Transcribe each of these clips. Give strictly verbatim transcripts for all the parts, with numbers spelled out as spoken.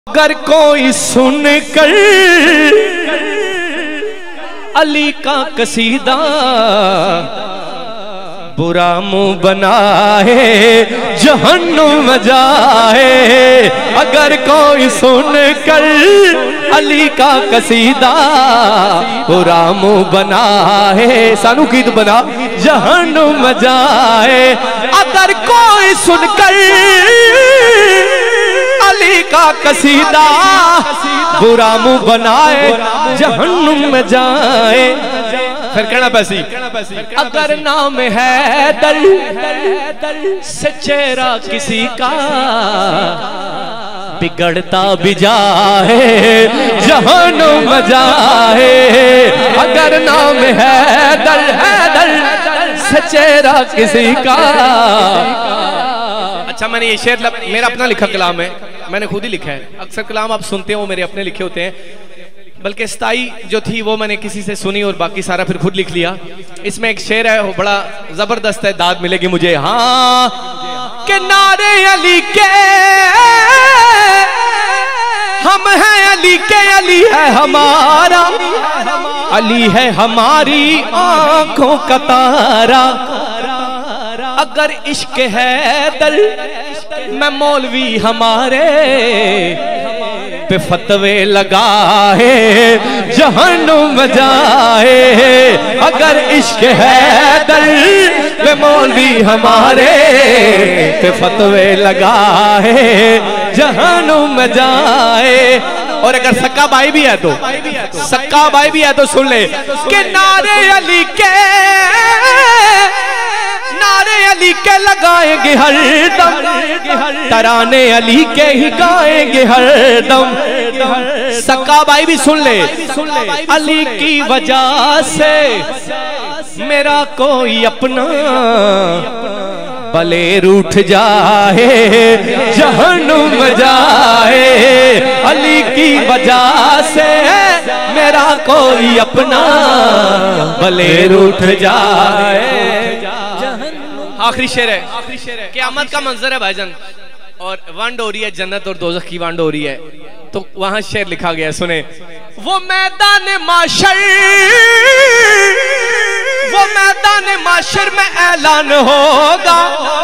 अगर कोई सुन कर अली का कसीदा बुरा मुंह बनाए जहन्नुम जाए। अगर कोई सुन कर अली का कसीदा बुरा मुंह बनाए सानू गीत बना जहन्नुम जाए। अगर कोई सुनकर अली का कसीदा बुरा मुंह बनाए जहन्नुम में जाए। फिर कहना पैसी अगर नाम है दल से चेहरा किसी का बिगड़ता भी जाए जहन्नुम में जाए। अगर नाम है दल है दल से चेहरा किसी का। अच्छा मैंने ये शेर मेरा अपना लिखा कलाम है, मैंने खुद ही लिखा है। अक्सर कलाम आप सुनते हो मेरे अपने लिखे होते हैं, बल्कि स्थाई जो थी वो मैंने किसी से सुनी और बाकी सारा फिर खुद लिख लिया। इसमें एक शेर है वो बड़ा जबरदस्त है, दाद मिलेगी मुझे। हाँ के नारे अली के हम हैं अली के अली है हमारा, अली है हमारी आंखों का तारा। अगर इश्क है दल मैं मौलवी हमारे पे फतवे लगाए जहन्नुम जाए। अगर इश्क है दल में मौलवी हमारे पे फतवे लगाए जहन्नुम जाए। और अगर सक्का भाई भी है तो सक्का भाई भी है तो सुन ले कि नारे अली के नारे अली के लगाएंगे हर दम, तराने अली के ही गाएंगे हर दम। सक्का भाई भी सुन ले अली की वजह से मेरा कोई अपना भले रूठ जाए जहन्नुम जाए। अली की वजह से मेरा कोई अपना भले रूठ जाए। आखिरी शेर है, आखिरी शेर है। क़यामत का मंजर है भाईजान और वंड हो रही है जन्नत और दोज़ख की वंड हो रही है, तो वहां शेर लिखा गया सुने। वो मैदान माशर वो मैदान माशर में ऐलान होगा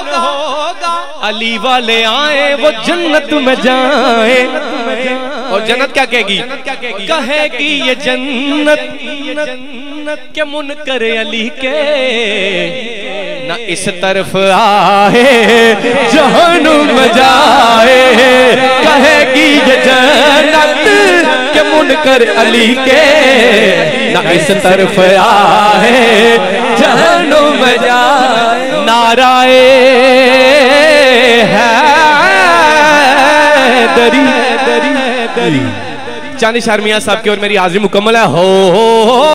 अली वाले आए वो जन्नत में जाए। और जन्नत क्या कहेगी? कहेगी ये जन्नत के मुनकर अली के ना इस तरफ आए जहन्नुम जाए। कहेगी ये जन्नत के मुनकर अली के ना इस तरफ आए जहन्नुम जाए। नाराए है दरी दरी दरी चांदी शारमिया साहब की और मेरी हाजिरी मुकम्मल है। हो